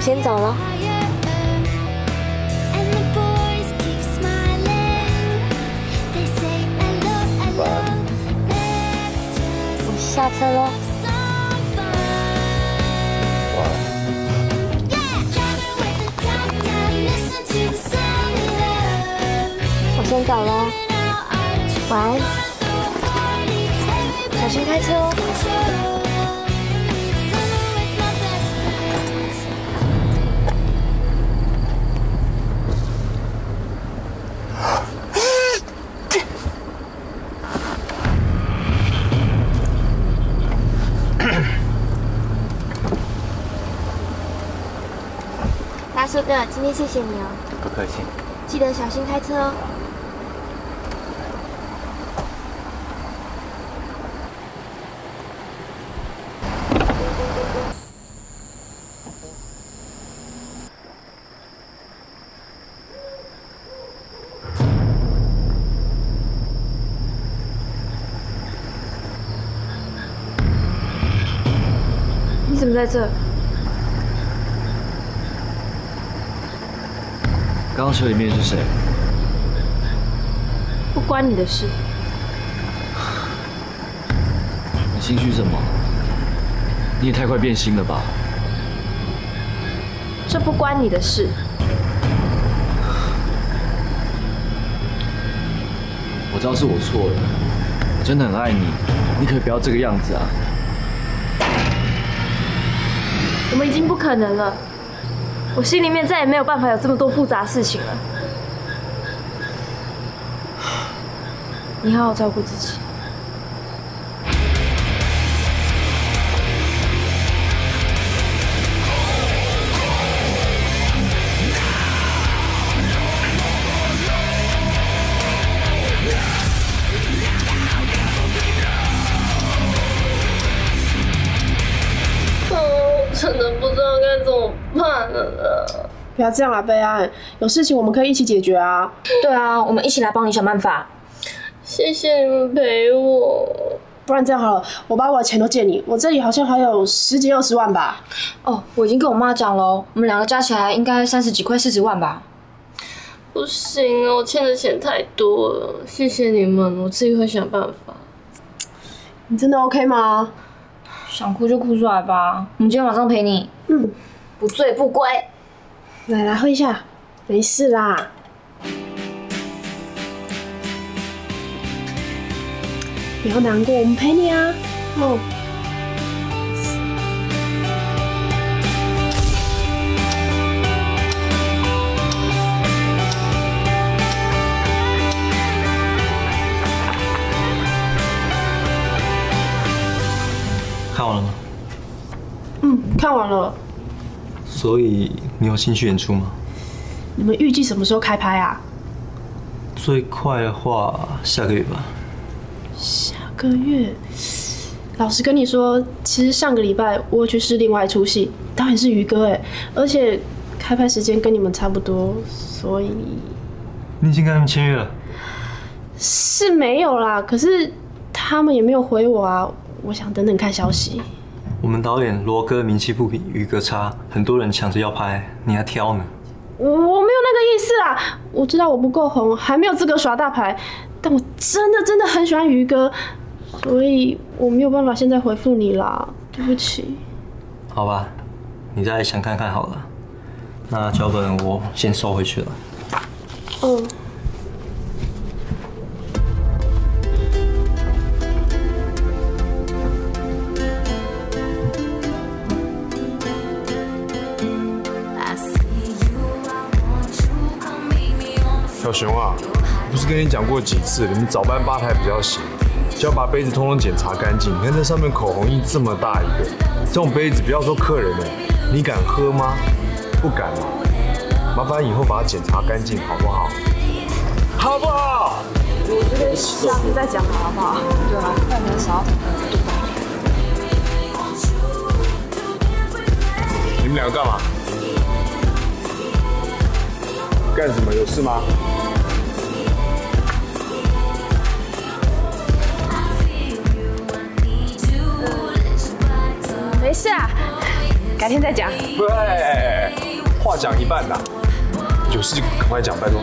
先走了。我下车喽。我先走喽，晚安，小心开车哦。大叔哥，今天谢谢你哦。 不客气。 记得小心开车哦。你怎么在这？ 刚刚车里面是谁？ 不关你的事。 你心虚什么？你也太快变心了吧？ 这不关你的事。 我知道是我错了，我真的很爱你，你可以不要这个样子啊！ 我们已经不可能了，我心里面再也没有办法有这么多复杂事情了。你好好照顾自己。 真的不知道该怎么办了。 不要这样啦，贝安，有事情我们可以一起解决啊。 对啊，我们一起来帮你想办法。 谢谢你们陪我。 不然这样好了，我把我的钱都借你，我这里好像还有10几20万吧。 哦，我已经跟我妈讲了，我们两个加起来应该30几块40万吧。 不行啊，我欠的钱太多了。谢谢你们，我自己会想办法。 你真的 OK 吗？ 想哭就哭出来吧，我们今天晚上陪你。不醉不归。 来喝一下，没事啦。不要难过，我们陪你啊。哦。 看完了吗？ 看完了。 所以你有兴趣演出吗？ 你们预计什么时候开拍啊？ 最快的话下个月吧。 下个月。老实跟你说，其实上个礼拜我有去试另外一出戏，导演是于哥哎，而且开拍时间跟你们差不多，所以你已经跟他们签约了？ 是没有啦，可是他们也没有回我啊，我想等等看消息。 我们导演罗哥名气不比于哥差，很多人抢着要拍，你还挑呢。 我没有那个意思啦，我知道我不够红，还没有资格耍大牌，但我真的很喜欢于哥，所以我没有办法现在回复你啦，对不起。 好吧，你再想看看好了。那脚本我先收回去了。 小熊啊，不是跟你讲过几次了？你早班吧台比较闲，就要把杯子通通检查干净。你看这上面口红印这么大一个，这种杯子不要说客人了，你敢喝吗？不敢嘛。麻烦以后把它检查干净，好不好？好不好？ 我觉得下次再讲好不好？对啊，快点少。 你们两个干嘛？干什么？有事吗？ 没事啊，改天再讲。 喂， 话讲一半啦，有事就赶快讲，拜托。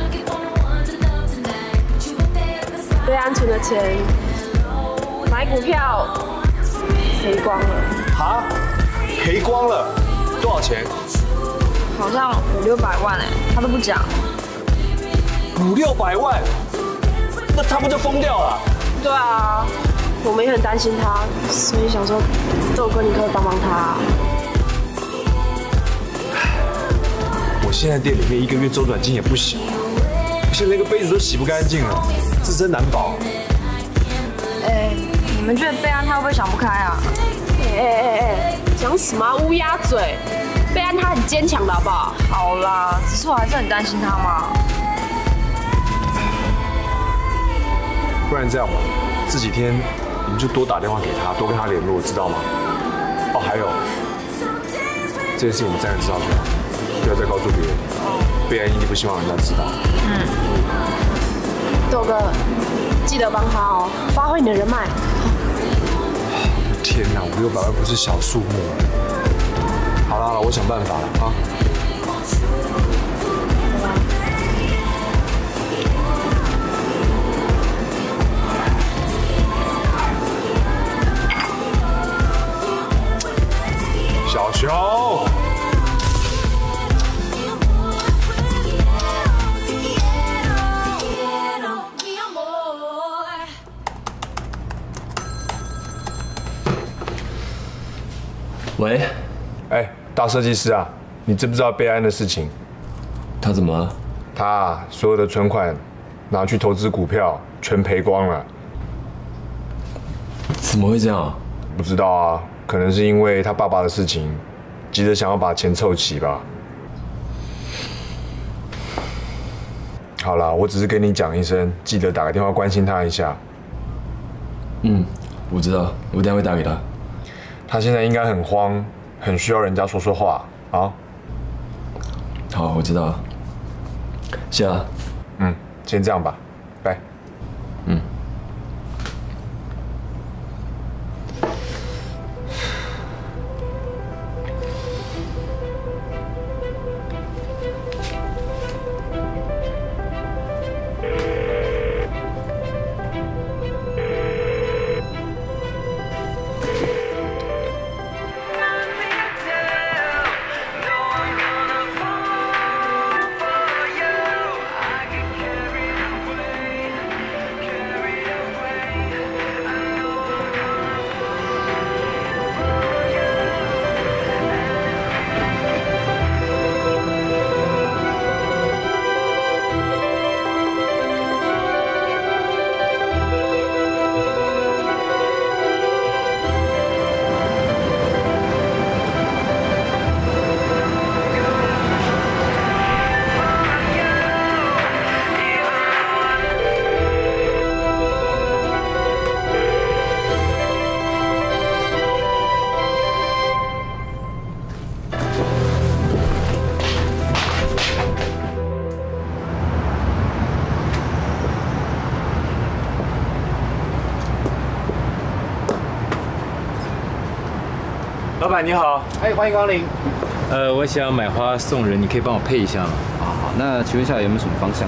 对安存的钱买股票赔光了。 哈？赔光了？多少钱好像500-600万他都不讲。 ？500-600万？那他不就疯掉了？ 对啊，我们也很担心他，所以想说，豆哥你可以帮帮他。 我现在店里面1个月周转金也不小，我现在连个杯子都洗不干净了，自身难保。 你们觉得贝安他会不会想不开啊？ 讲什么乌鸦嘴？贝安他很坚强的好不好？ 好啦，只是我还是很担心他嘛。 不然这样吧，这几天你们就多打电话给他，多跟他联络，知道吗？哦，还有，这件事情我们3个人知道就好，不要再告诉别人。贝安一定不希望人家知道。 豆哥，记得帮他哦，发挥你的人脉。 天哪，500-600万不是小数目了。好了，我想办法了啊。小熊。 喂， 哎，大设计师啊，你知不知道贝安的事情？ 他怎么了？ 他所有的存款拿去投资股票，全赔光了。 怎么会这样？ 不知道啊，可能是因为他爸爸的事情，急着想要把钱凑齐吧。好啦，我只是跟你讲一声，记得打个电话关心他一下。 我知道，我等下会打给他。 他现在应该很慌，很需要人家说说话啊。 好，我知道了。谢了。 先这样吧，拜。 老板你好， 哎，欢迎光临。 我想买花送人，你可以帮我配一下吗？ 好，那请问一下有没有什么方向？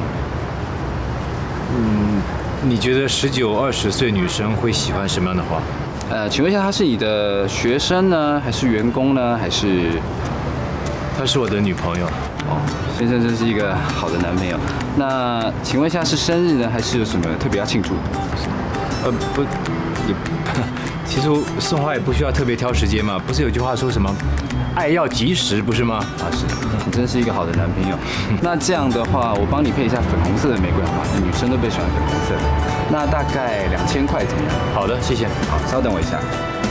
你觉得19、20岁女生会喜欢什么样的花？ 请问一下，她是你的学生呢，还是员工呢，还是？ 她是我的女朋友。 哦，先生真是一个好的男朋友。那请问一下，是生日呢，还是有什么特別要庆祝？ 不，也，其实送花也不需要特别挑时间嘛。不是有句话说什么“爱要及时”，不是吗？ 啊，是，你真是一个好的男朋友。那这样的话，我帮你配一下粉红色的玫瑰，好吗？女生都被喜欢粉红色。那大概2000块怎么样？ 好的，谢谢。 好，稍等我一下。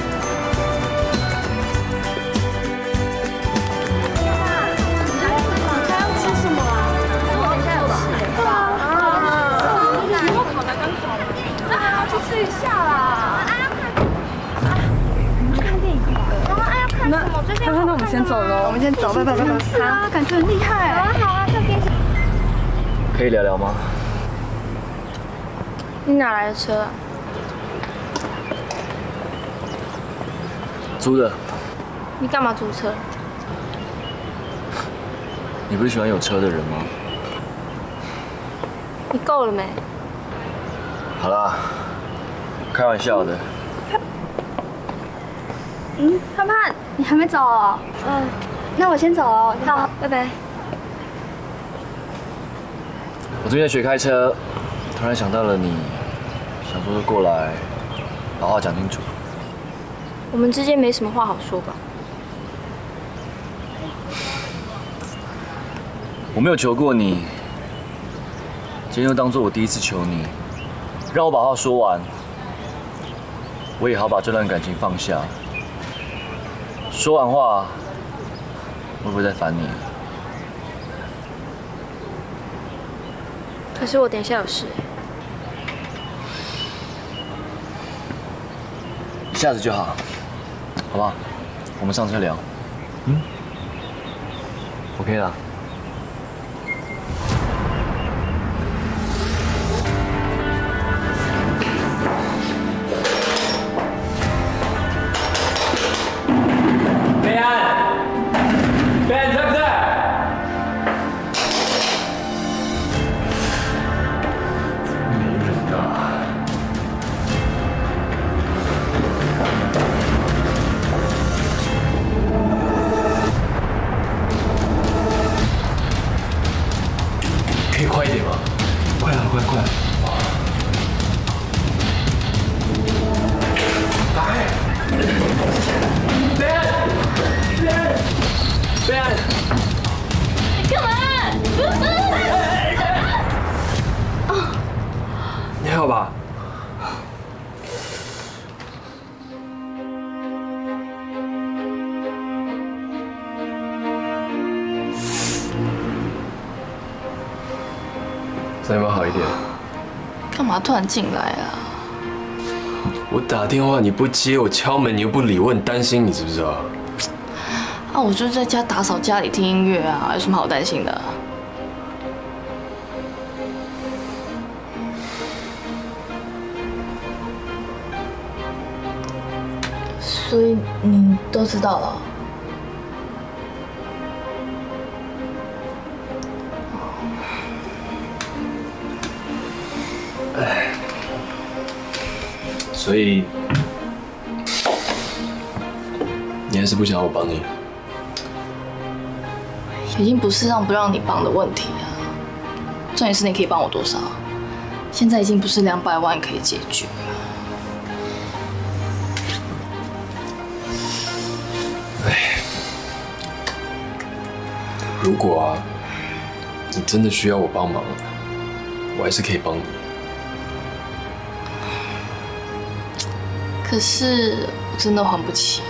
那我们先走喽。我们先走，拜拜。是啊，感觉很厉害。好啊，这边。 可以聊聊吗？ 你哪来的车啊？ 租的。 你干嘛租车？ 你不是喜欢有车的人吗？ 你够了没？ 好啦，开玩笑的。 盼盼，你还没走哦？那我先走了。好，拜拜。 我最近在学开车，突然想到了你，想说过来，把话讲清楚。 我们之间没什么话好说吧？ 我没有求过你，今天就当做我第一次求你，让我把话说完，我也好把这段感情放下。说完话，会不会再烦你？ 可是我等一下有事。 一下子就好，好不好？我们上车聊。OK 啦。 贝安，贝安在不在？没人啊。可以快一点吗？快啊，快！来，贝安， 干嘛？ 你还好吧？ 这样有没有好一点？ 干嘛突然进来啊？ 我打电话你不接，我敲门你又不理我，很担心你知不知道？ 啊，我就是在家打扫家里听音乐啊，有什么好担心的？所以你都知道了？ 所以你还是不想我帮你？ 已经不是让不让你帮的问题啊，重点是你可以帮我多少？现在已经不是200万可以解决了。 如果啊，你真的需要我帮忙，我还是可以帮你。 可是我真的还不起。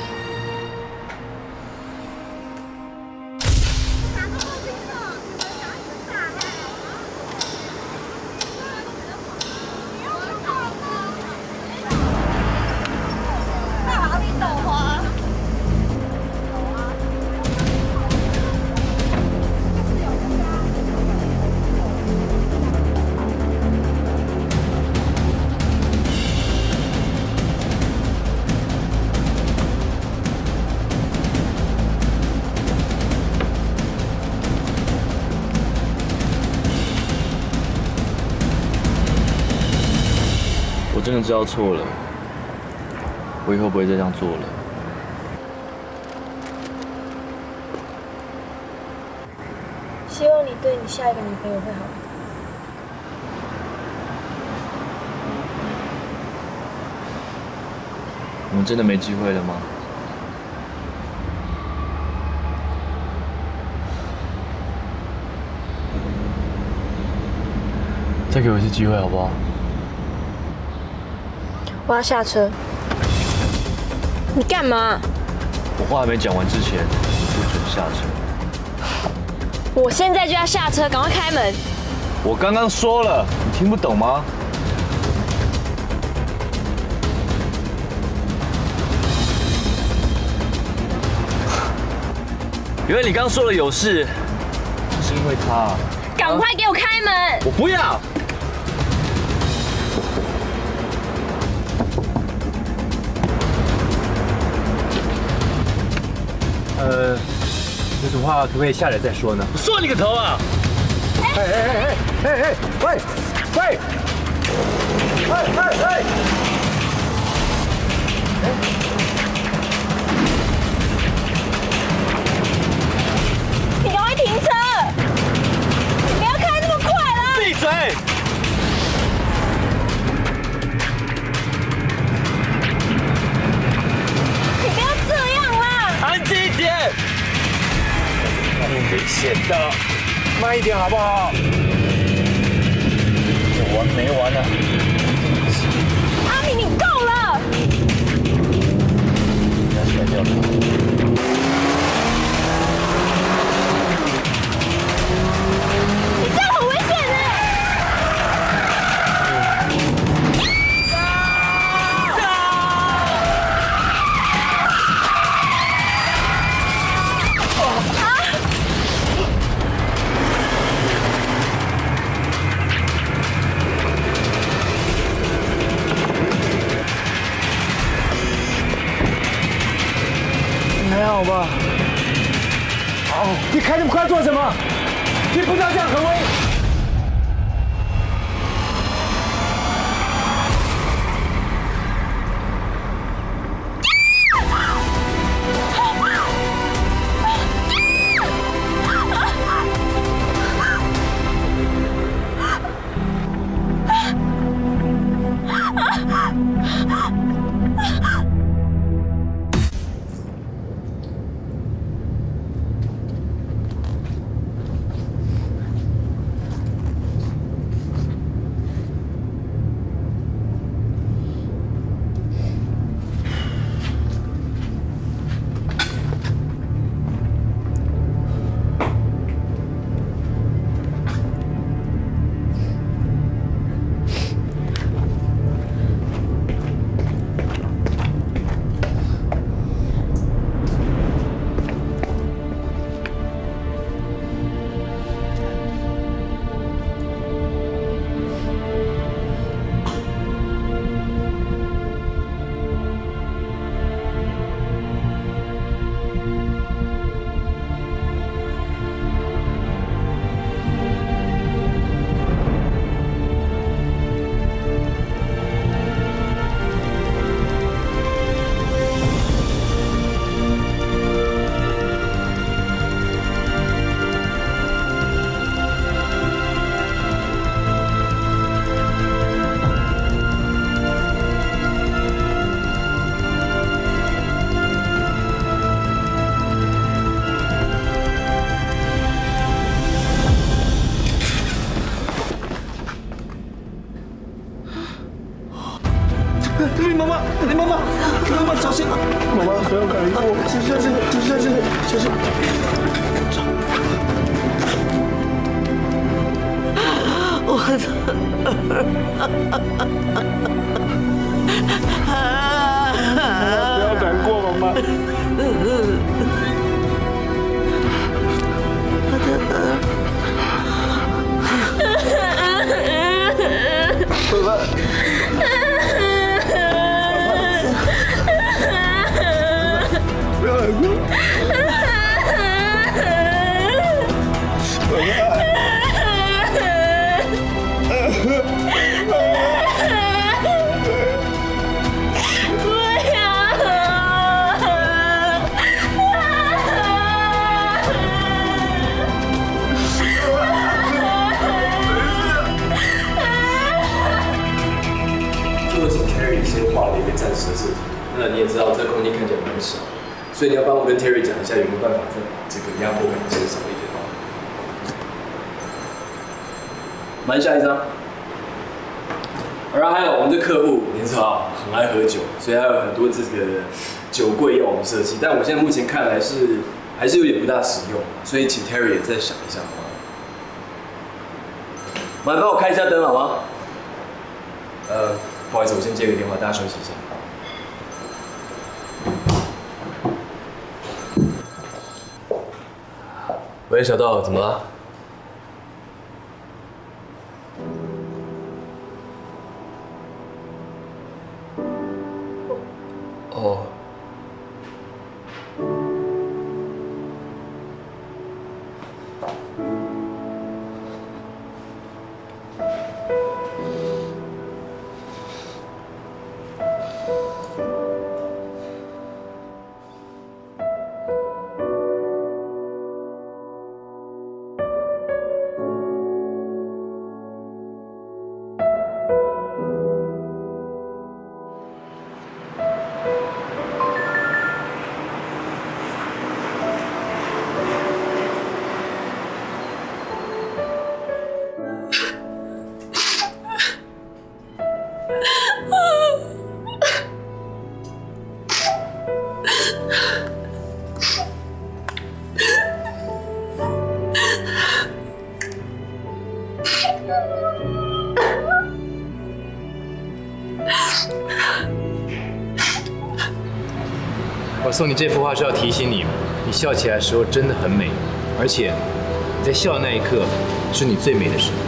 我真的知道错了，我以后不会再这样做了。 希望你对你下一个女朋友会好。 我们真的没机会了吗？再给我一次机会好不好？ 我要下车。你干嘛？ 我话还没讲完之前，你不准下车。 我现在就要下车，赶快开门！ 我刚刚说了，你听不懂吗？原来你刚刚说了有事，是因为他。 赶快给我开门！ 我不要。 有什么话可不可以下来再说呢？ 我说你个头啊！ 喂！ 你赶快停车！你不要开那么快啦！ 闭嘴！ 你不要这样啦！ 安静一点！危险的，慢一点好不好？有完没完啊？ 阿明，你够了！ 不要甩掉他。 你这样很危险哎！ 还好吧？哦，你开那么快做什么？你不知道这样很危险。 你妈妈小心！妈妈不要赶我，小心！ 我的不要难过，妈妈。妈妈。不要难过。 暂时的事情，那你也知道这个空间看起来蛮小，所以你要帮我跟 Terry 讲一下有没有办法再把这个压迫感减少一点哦。蛮下一张。然后还有我们的客户，你知道很爱喝酒，所以还有很多这个酒柜要我们设计，但我现在目前看来还是有点不大实用，所以请 Terry 也再想一下好吗？麻烦帮我开一下灯好吗？不好意思，我先接个电话，大家休息一下。喂，小道，怎么了？哦。 我送你这幅画是要提醒你，你笑起来的时候真的很美，而且你在笑的那一刻是你最美的时候。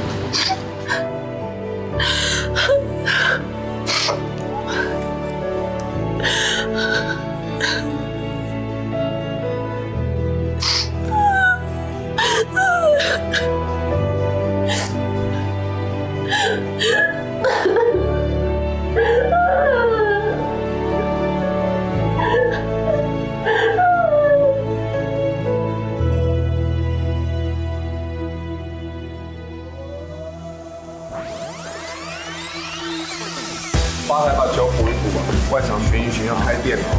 吧台把脚补一补吧，外场巡一巡要开店了。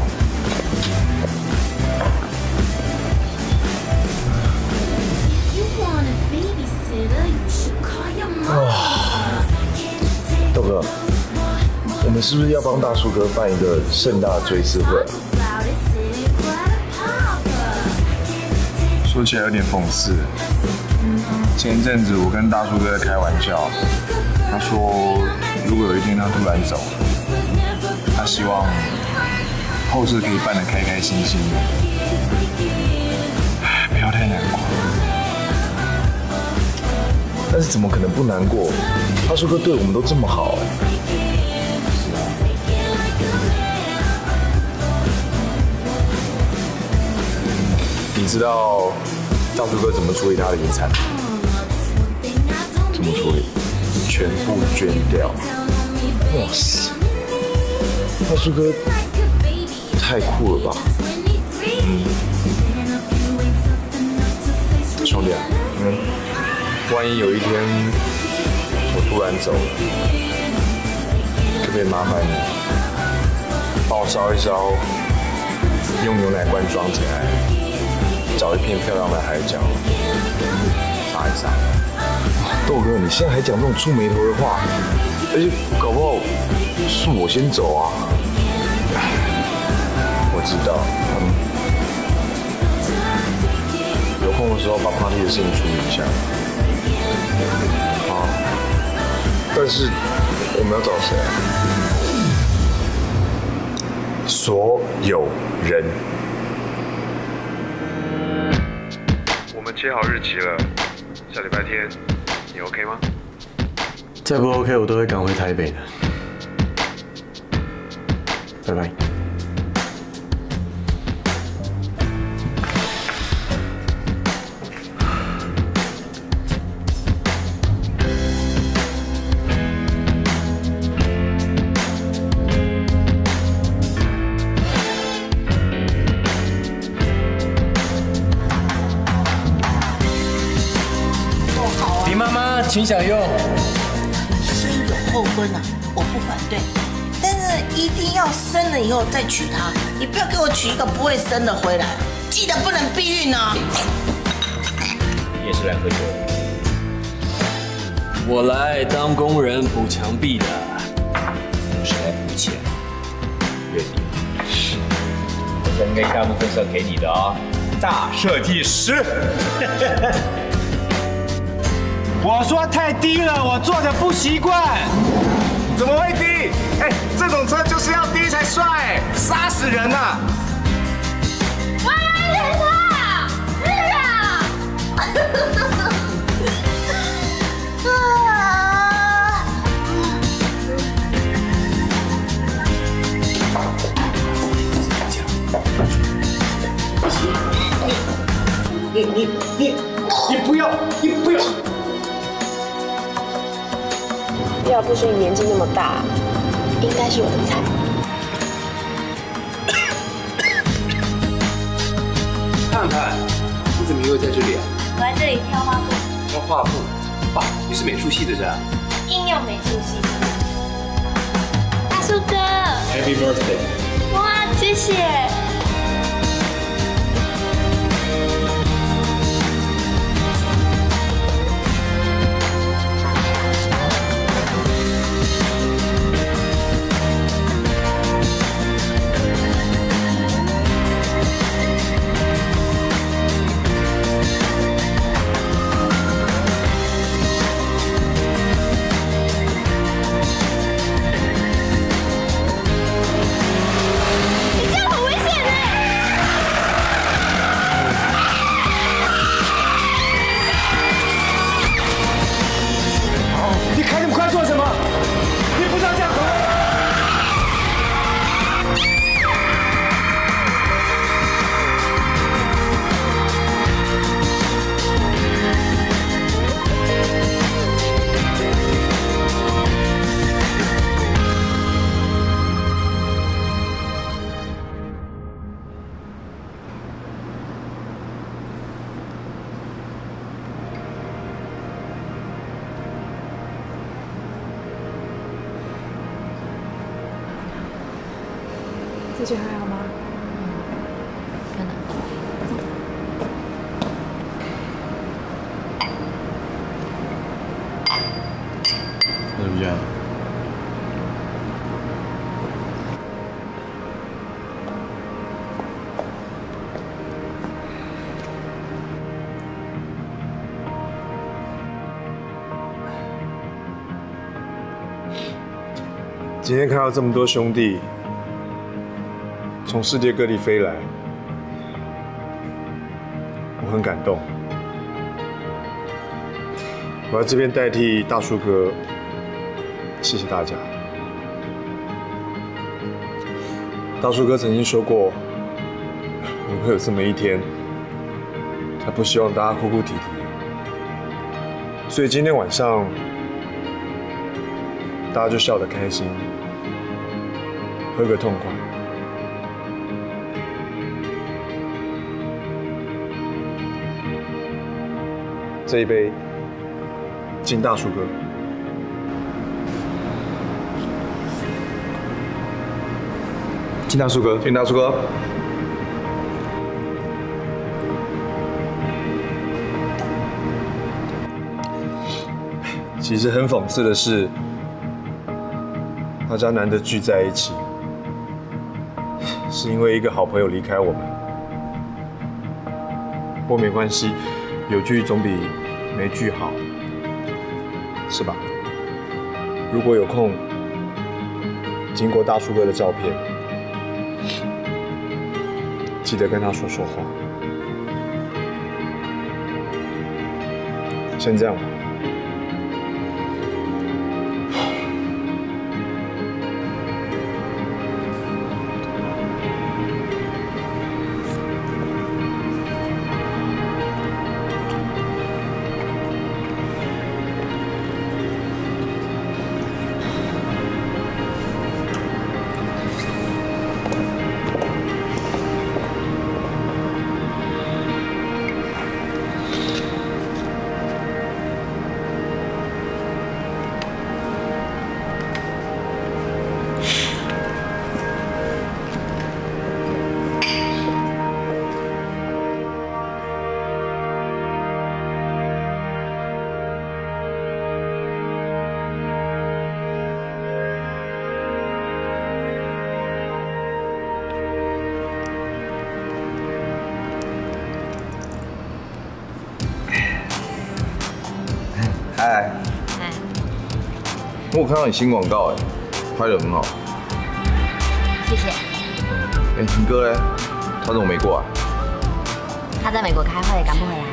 豆哥，我们是不是要帮大叔哥办一个盛大的追思会？ 说起来有点讽刺，前一阵子我跟大叔哥在开玩笑，他说如果有一天他突然走了，他希望后事可以办得开开心心的，不要太难过。 但是怎么可能不难过？大叔哥对我们都这么好你知道大叔哥怎么处理他的遗产？ 怎么处理？ 全部捐掉。 哇塞，大叔哥太酷了吧！ 兄弟啊，万一有一天我突然走了，可不可以麻烦你帮我烧一烧，用牛奶罐装起来，找一片漂亮的海角撒一撒？ 豆哥，你现在还讲这种触眉头的话，而且搞不好是我先走啊！ 我知道，有空的时候把 party 的事情处理一下。 好，但是我们要找谁啊？ 所有人。我们切好日期了，下礼拜天，你 OK 吗？ 再不 OK， 我都会赶回台北的。拜拜。 林妈妈，请享用。 生有后婚啊，我不反对，但是一定要生了以后再娶她，你不要给我娶一个不会生的回来，记得不能避孕哦。 你也是来喝酒的？ 我来当工人补墙壁的。 我是来补钱。月底，我应该一大部分是要给你的啊，大设计师。 我说太低了，我坐着不习惯。怎么会低？哎，这种车就是要低才帅，杀死人呐！ 我要一台车，是啊。 你不要，你不要。 要不是你年纪那么大，应该是我的菜。 盼盼，你怎么又在这里啊？ 我在这里挑花布。 挑画布？哇，你是美术系的是吧？ 应用美术系。大树哥 ，Happy Birthday！ 哇，谢谢。 最近还好吗？ 真的。 怎么样？ 今天看到这么多兄弟从世界各地飞来，我很感动。我在这边代替大树哥，谢谢大家。大树哥曾经说过，我会有这么一天，他不希望大家哭哭啼啼，所以今天晚上大家就笑得开心，喝个痛快。这一杯敬大树哥。敬大树哥，敬大树哥。其实很讽刺的是，大家难得聚在一起，是因为一个好朋友离开我们。不过没关系，有聚总比没聚好，是吧？如果有空，经过大树哥的照片，记得跟他说说话。先这样吧。 嗨，我看到你新广告哎，拍得很好。 谢谢。 哎，你哥嘞？他怎么没过来？ 他在美国开会，赶不回来。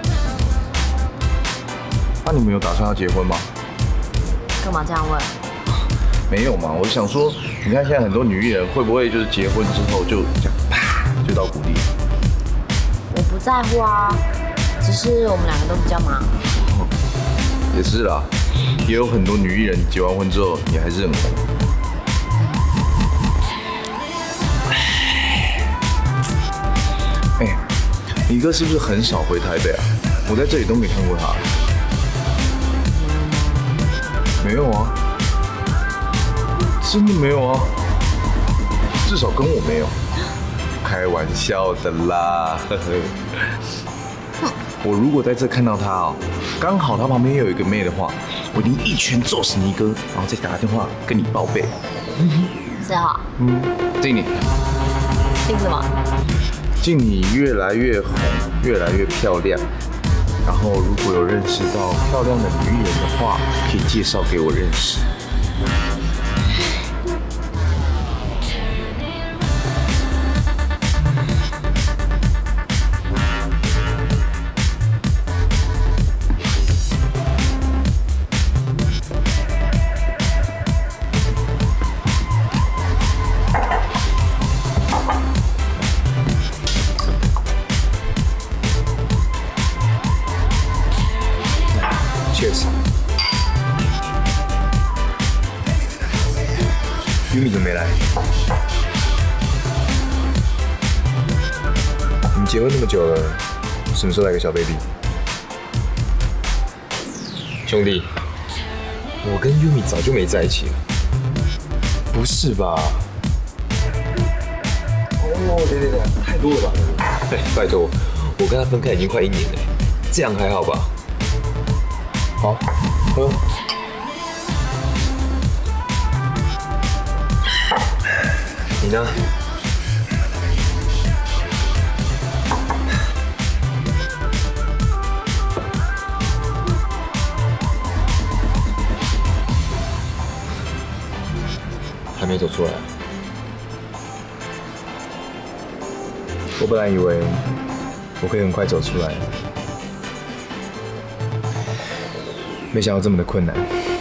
那你们有打算要结婚吗？ 干嘛这样问？ 没有嘛，我想说，你看现在很多女艺人会不会就是结婚之后就这样啪就到谷底？ 我不在乎啊， 只是我们2个都比较忙。 也是啦，也有很多女艺人结完婚之后也还是很红。哎，你哥是不是很少回台北啊？我在这里都没看过他。没有啊，真的没有啊，至少跟我没有。开玩笑的啦，呵呵。我如果在这看到他哦，刚好他旁边有一个妹的话，我一定一拳揍死你哥，然后再打个电话跟你报备。 是哈。 敬你。 敬什么？ 敬你越来越红，越来越漂亮。然后如果有认识到漂亮的女艺人的话，可以介绍给我认识。Yumi 怎么没来？你们结婚那么久了，什么时候来个小 baby？ 兄弟，我跟 Yumi 早就没在一起了。不是吧？哦，对，太多了吧？哎，拜托，我跟他分开已经快1年了，这样还好吧？好，喝。你呢？还没走出来。我本来以为我可以很快走出来，没想到这么的困难。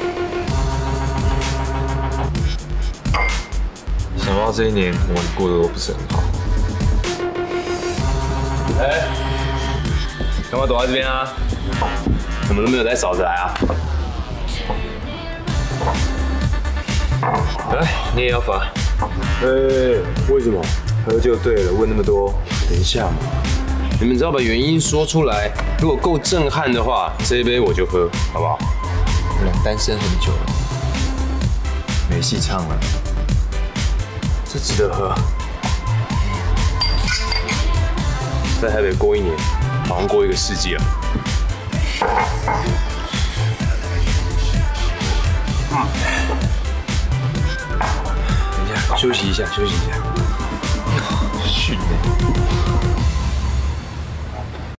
想不到这1年我过得都不是很好。 哎，干嘛躲在这边啊？怎么都没有带嫂子来啊？哎，你也要罚？ 为什么？喝就对了，问那么多。 等一下嘛，你们只要把原因说出来，如果够震撼的话，这一杯我就喝，好不好？ 我俩单身很久了，没戏唱了。 这值得喝。在台北过1年，好像过1个世纪了。 等一下，休息一下，休息一下。训练。